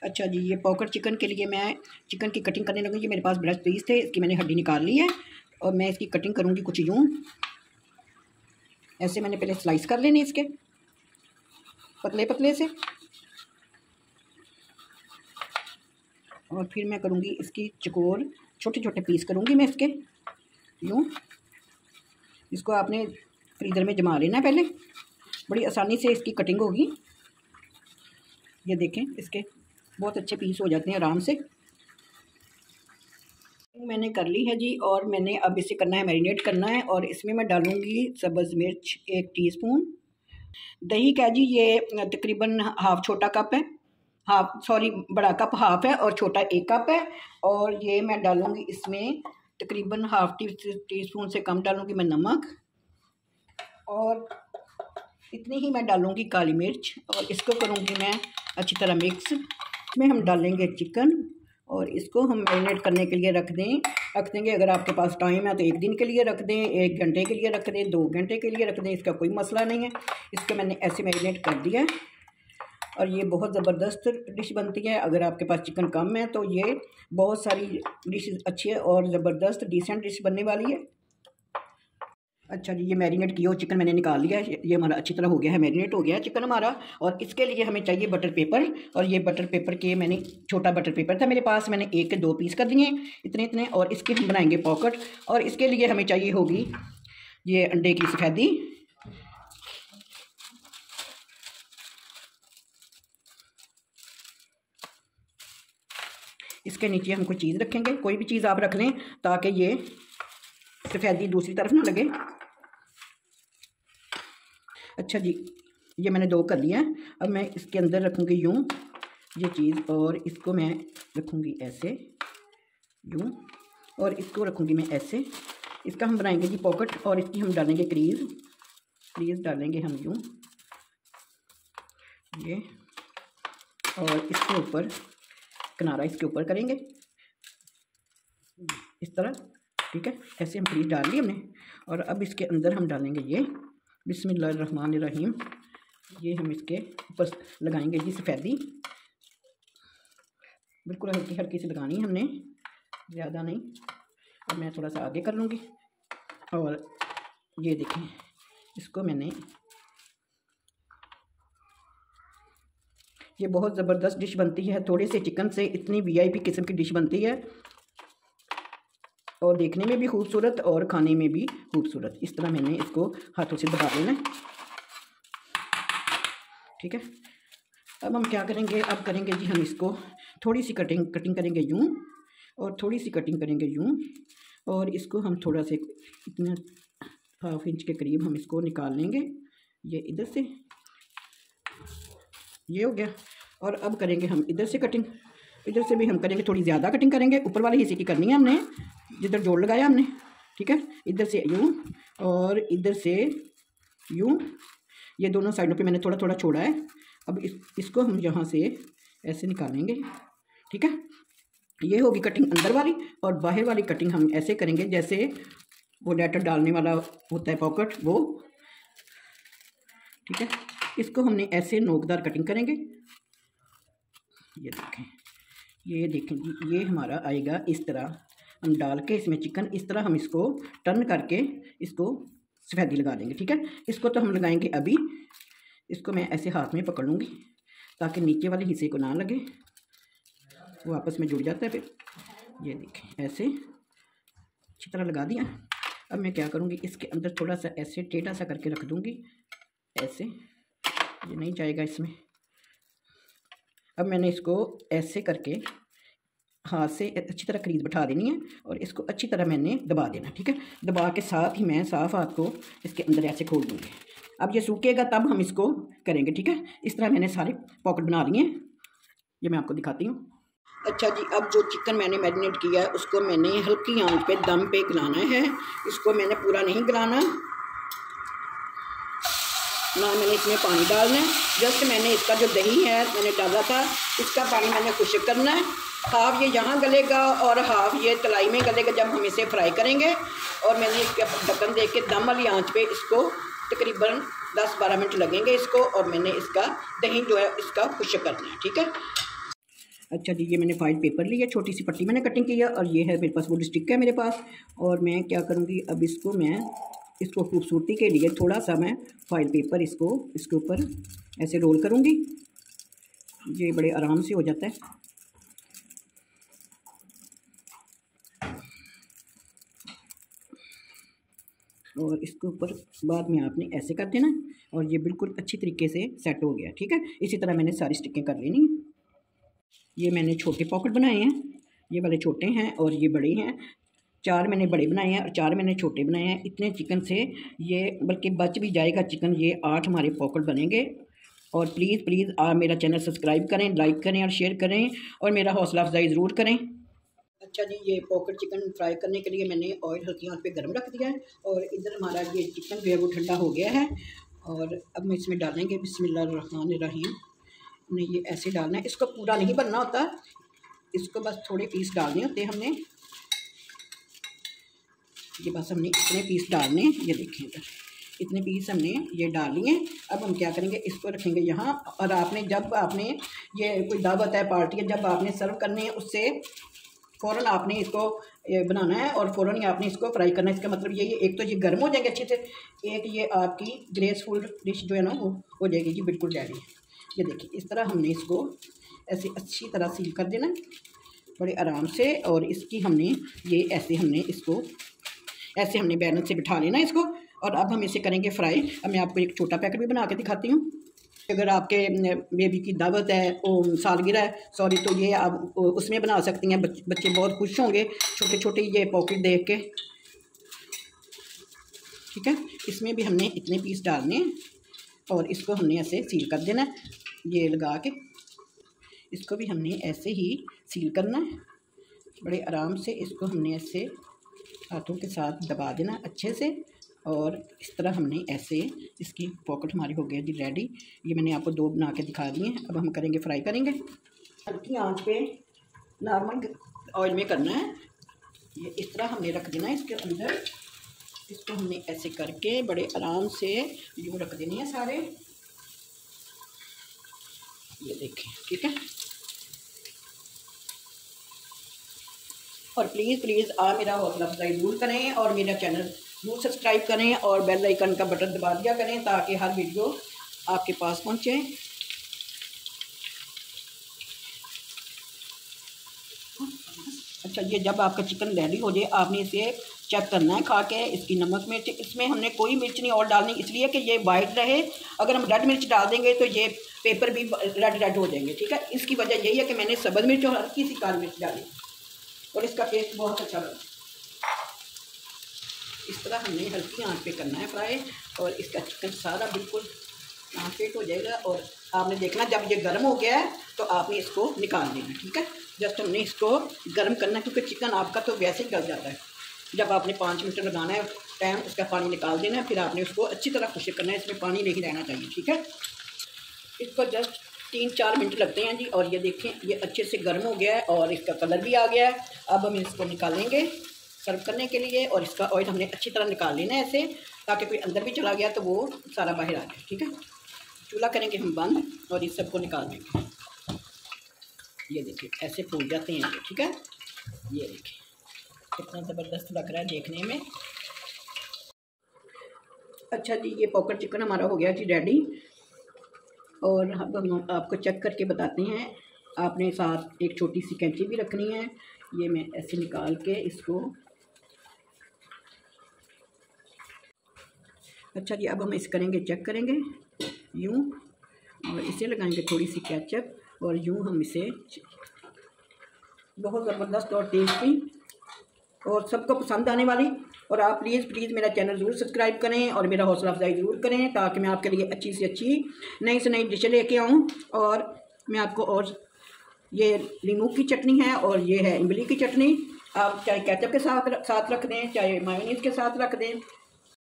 अच्छा जी, ये pocket chicken के लिए मैं चिकन की कटिंग करने लगूँगी। मेरे पास ब्रेस्ट पीस थे, इसकी मैंने हड्डी निकाल ली है और मैं इसकी कटिंग करूँगी कुछ यूँ। ऐसे मैंने पहले स्लाइस कर लेने इसके पतले पतले से, और फिर मैं करूँगी इसकी चकोर छोटे छोटे पीस करूँगी मैं इसके यूँ। इसको आपने फ्रीज़र में जमा लेना है पहले, बड़ी आसानी से इसकी कटिंग होगी। ये देखें, इसके बहुत अच्छे पीस हो जाते हैं आराम से। मैंने कर ली है जी, और मैंने अब इसे करना है मैरिनेट करना है। और इसमें मैं डालूँगी सब्ज़ मिर्च 1 टीस्पून, दही का जी ये तकरीबन हाफ़ छोटा कप है, बड़ा कप हाफ़ है और छोटा 1 कप है। और ये मैं डालूँगी इसमें तकरीबन हाफ़ टीस्पून से कम डालूँगी मैं नमक, और इतनी ही मैं डालूँगी काली मिर्च, और इसको करूँगी मैं अच्छी तरह मिक्स। इसमें हम डालेंगे चिकन और इसको हम मैरिनेट करने के लिए रख देंगे। अगर आपके पास टाइम है तो 1 दिन के लिए रख दें, 1 घंटे के लिए रख दें, 2 घंटे के लिए रख दें, इसका कोई मसला नहीं है। इसको मैंने ऐसे मैरिनेट कर दिया है और ये बहुत ज़बरदस्त डिश बनती है। अगर आपके पास चिकन कम है तो ये बहुत सारी डिश अच्छी है और ज़बरदस्त डिसेंट डिश बनने वाली है। अच्छा जी, ये मैरिनेट किया हुआ चिकन मैंने निकाल लिया है। ये हमारा अच्छी तरह हो गया है, मैरिनेट हो गया है चिकन हमारा। और इसके लिए हमें चाहिए बटर पेपर, और ये बटर पेपर के मैंने छोटा बटर पेपर था मेरे पास, मैंने 1 के 2 पीस कर दिए इतने इतने। और इसकी हम बनाएंगे पॉकेट, और इसके लिए हमें चाहिए होगी ये अंडे की सफ़ेदी। इसके नीचे हम कोई चीज़ रखेंगे, कोई भी चीज़ आप रख लें ताकि ये सफ़ेदी दूसरी तरफ ना लगे। अच्छा जी, ये मैंने 2 कर लिया है। अब मैं इसके अंदर रखूँगी यूँ ये चीज़, और इसको मैं रखूँगी ऐसे यूँ, और इसको रखूँगी मैं ऐसे। इसका हम बनाएंगे जी पॉकेट, और इसकी हम डालेंगे क्रीज़ डालेंगे हम यूँ ये, और इसके ऊपर किनारा इसके ऊपर करेंगे इस तरह, ठीक है। ऐसे हम क्रीज़ डाल ली हमने, और अब इसके अंदर हम डालेंगे ये बिस्मिल्लाहिर्रहमानिर्रहीम। ये हम इसके ऊपर लगाएंगे जी सफ़ेदी, बिल्कुल हल्की हल्की सी लगानी है हमने, ज़्यादा नहीं। अब मैं थोड़ा सा आगे कर लूँगी, और ये देखें इसको मैंने, ये बहुत ज़बरदस्त डिश बनती है। थोड़े से चिकन से इतनी VIP किस्म की डिश बनती है, और देखने में भी खूबसूरत और खाने में भी खूबसूरत। इस तरह मैंने इसको हाथों से दबा लेना है, ठीक है। अब हम क्या करेंगे, अब करेंगे जी हम इसको थोड़ी सी कटिंग करेंगे यूँ, और थोड़ी सी कटिंग करेंगे यूँ, और इसको हम थोड़ा से इतना ½ इंच के करीब हम इसको निकाल लेंगे। ये इधर से ये हो गया। और अब करेंगे हम इधर से कटिंग, इधर से भी हम करेंगे, थोड़ी ज़्यादा कटिंग करेंगे, ऊपर वाले हिस्से की करनी है हमने जिधर जोड़ लगाया हमने, ठीक है। इधर से यूँ और इधर से यूँ, ये दोनों साइडों पे मैंने थोड़ा थोड़ा छोड़ा है। अब इसको हम यहाँ से ऐसे निकालेंगे, ठीक है। ये होगी कटिंग अंदर वाली, और बाहर वाली कटिंग हम ऐसे करेंगे जैसे वो लेटर डालने वाला होता है पॉकेट, वो, ठीक है। इसको हमने ऐसे नोकदार कटिंग करेंगे। ये देखें जी, ये हमारा आएगा इस तरह। हम डाल के इसमें चिकन इस तरह हम इसको टर्न करके इसको सफ़ेदी लगा देंगे, ठीक है। इसको तो हम लगाएंगे अभी। इसको मैं ऐसे हाथ में पकड़ लूँगी ताकि नीचे वाले हिस्से को ना लगे, वो आपस में जुड़ जाता है फिर। ये देखें ऐसे अच्छी तरह लगा दिया। अब मैं क्या करूँगी, इसके अंदर थोड़ा सा ऐसे टेढ़ा सा करके रख दूँगी ऐसे, ये नहीं जाएगा इसमें। अब मैंने इसको ऐसे करके हाथ से अच्छी तरह क्रीज बैठा देनी है, और इसको अच्छी तरह मैंने दबा देना, ठीक है। दबा के साथ ही मैं साफ़ हाथ को इसके अंदर ऐसे खोल दूँगी। अब ये सूखेगा तब हम इसको करेंगे, ठीक है। इस तरह मैंने सारे पॉकेट बना लिए हैं, ये मैं आपको दिखाती हूँ। अच्छा जी, अब जो चिकन मैंने मैरिनेट किया है उसको मैंने हल्की आंच पे दम पे गलाना है। इसको मैंने पूरा नहीं गलाना, ना मैंने इसमें पानी डालना है। जस्ट मैंने इसका जो दही है मैंने डाला था, इसका पानी मैंने खुश्क करना है। हाफ ये यहाँ गलेगा और हाफ ये तलाई में गलेगा जब हम इसे फ्राई करेंगे। और मैंने इसके ढक्कन दे के दम वाली आंच पे इसको तकरीबन 10-12 मिनट लगेंगे इसको, और मैंने इसका दही जो है इसका खुश्क करना है, ठीक है। अच्छा जी, ये मैंने फाइल पेपर लिया, छोटी सी पट्टी मैंने कटिंग की है, और ये है मेरे पास वुड स्टिक है मेरे पास। और मैं क्या करूँगी, अब इसको खूबसूरती के लिए थोड़ा सा मैं फाइल पेपर इसके ऊपर ऐसे रोल करूँगी। ये बड़े आराम से हो जाता है। और इसके ऊपर बाद में आपने ऐसे कर देना, और ये बिल्कुल अच्छी तरीके से सेट हो गया। ठीक है, इसी तरह मैंने सारी स्टिकें कर लेनी है। ये मैंने छोटे पॉकेट बनाए हैं, ये वाले छोटे हैं और ये बड़े हैं। 4 मैंने बड़े बनाए हैं और 4 मैंने छोटे बनाए हैं। इतने चिकन से ये बल्कि बच भी जाएगा चिकन, ये 8 हमारे पॉकेट बनेंगे। और प्लीज़ आप मेरा चैनल सब्सक्राइब करें, लाइक करें और शेयर करें, और मेरा हौसला अफजाई ज़रूर करें। अच्छा जी, ये पॉकेट चिकन फ्राई करने के लिए मैंने ऑयल हल्की आंच पे गर्म रख दिया है, और इधर हमारा ये चिकन जो है वो ठंडा हो गया है। और अब हम इसमें डालेंगे बिस्मिल्लाहिर्रहमानिर्रहीम। हमने ये ऐसे डालना है, इसको पूरा नहीं बनना होता, इसको बस थोड़े पीस डालने होते हैं हमने। ये बस हमने इतने पीस डालने, ये देखिए इधर इतने पीस हमने ये डाल लिए। अब हम क्या करेंगे, इसको रखेंगे यहाँ। और जब आपने ये कोई दावत है, पार्टी है, जब आपने सर्व करने हैं उससे फ़ौरन आपने इसको बनाना है और फ़ौरन ही आपने इसको फ्राई करना है। इसका मतलब यही है, एक तो ये गर्म हो जाएंगे अच्छे से, एक ये आपकी ग्रेसफुल डिश जो है ना वो हो जाएगी। ये बिल्कुल रेडी है। ये देखिए इस तरह हमने इसको ऐसे अच्छी तरह सील कर देना बड़े आराम से। और इसकी हमने इसको ऐसे हमने बैलेंस से बिठा लेना इसको। और अब हम इसे करेंगे फ्राई। अब मैं आपको एक छोटा पैकेट भी बना के दिखाती हूँ। अगर आपके बेबी की दावत है, सालगिरह है सॉरी, तो ये आप उसमें बना सकती हैं। बच्चे बहुत खुश होंगे छोटे छोटे ये पॉकेट देख के। ठीक है, इसमें भी हमने इतने पीस डालने और इसको हमने ऐसे सील कर देना है। ये लगा के इसको भी हमने ऐसे ही सील करना है बड़े आराम से। इसको हमने ऐसे हाथों के साथ दबा देना अच्छे से, और इस तरह हमने ऐसे इसकी पॉकेट हमारी हो गई जी रेडी। ये मैंने आपको 2 बना के दिखा दिए हैं। अब हम करेंगे फ्राई करेंगे हल्की आंच पे, नॉर्मल ऑयल में करना है। ये इस तरह हमने रख देना है इसके अंदर। इसको हमने ऐसे करके बड़े आराम से यूँ रख देनी है सारे। ये देखें, ठीक है। और प्लीज़ आप मेरा हौसला अफजाई ज़रूर करें और मेरा चैनल ज़रूर सब्सक्राइब करें और बेल आइकन का बटन दबा दिया करें ताकि हर वीडियो आपके पास पहुंचे। अच्छा, ये जब आपका चिकन रेडी हो जाए आपने इसे चेक करना है खा के, इसकी नमक मिर्च। इसमें हमने कोई मिर्च नहीं और डालनी, इसलिए कि ये वाइट रहे। अगर हम रेड मिर्च डाल देंगे तो ये पेपर भी रेड हो जाएंगे। ठीक है, इसकी वजह यही है कि मैंने सब्ज़ मिर्च और हल्की सी काली मिर्च डाली और इसका टेस्ट बहुत अच्छा लगा। इस तरह हमने हल्की आंच पे करना है फ्राई, और इसका चिकन सारा बिल्कुल ट्रांसलेट हो जाएगा। और आपने देखना जब ये गर्म हो गया है तो आपने इसको निकाल देना। ठीक है, जस्ट हमने इसको गर्म करना है, क्योंकि चिकन आपका तो वैसे ही गल जाता है। जब आपने 5 मिनट लगाना है टाइम, उसका पानी निकाल देना है, फिर आपने उसको अच्छी तरह खुश्क करना है। इसमें पानी नहीं रहना चाहिए। ठीक है, इसको जस्ट 3-4 मिनट लगते हैं जी। और ये देखें ये अच्छे से गर्म हो गया है और इसका कलर भी आ गया है। अब हम इसको निकालेंगे सर्व करने के लिए, और इसका ऑयल हमने अच्छी तरह निकाल लेना है ऐसे, ताकि कोई अंदर भी चला गया तो वो सारा बाहर आ जाए। ठीक है, चूल्हा करेंगे हम बंद और इस सबको निकाल देंगे। ये देखिए ऐसे फूल जाते हैं ये। ठीक है, ये देखिए कितना ज़बरदस्त लग रहा है देखने में। अच्छा जी, ये पॉकेट चिकन हमारा हो गया जी रेडी। और अब हम आपको चेक करके बताते हैं। आपने साथ एक छोटी सी कैंची भी रखनी है। ये मैं ऐसे निकाल के इसको, अच्छा जी, अब हम इसे करेंगे चेक करेंगे यूँ, और इसे लगाएंगे थोड़ी सी केचप, और यूँ हम इसे बहुत ज़बरदस्त और टेस्टी और सबको पसंद आने वाली। और आप प्लीज़ मेरा चैनल ज़रूर सब्सक्राइब करें और मेरा हौसला अफजाई ज़रूर करें, ताकि मैं आपके लिए अच्छी से अच्छी नई से नई डिशें लेके आऊँ। और मैं आपको, और ये नींबू की चटनी है और ये है इमली की चटनी। आप चाहे केचप के साथ रख दें, चाहे मायोनीज़ के साथ रख दें,